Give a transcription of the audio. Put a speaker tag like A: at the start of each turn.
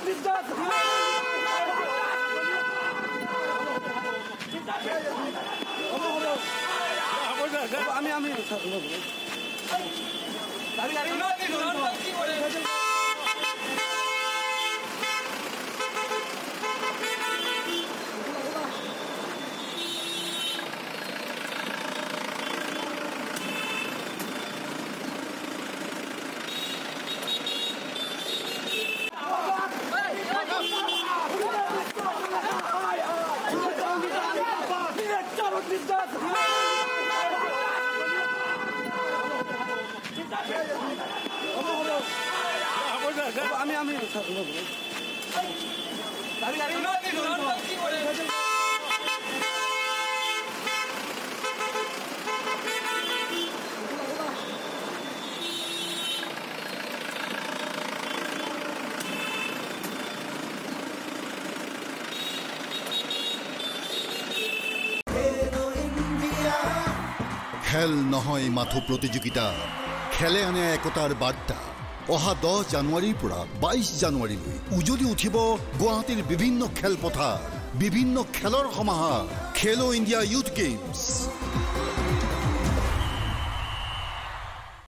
A: খেল নহয় মাথো প্ৰতিযোগিতা খেলে আনে একতাৰ বাৰ্তা অহা 10 জানুৱাৰীৰ পৰা 22 জানুৱাৰীলৈ উজলি উঠিব গুৱাহাটীৰ বিভিন্ন খেলপথাৰ বিভিন্ন খেলৰ সমাহাৰ খেলো ইণ্ডিয়া ইউথ গেমছ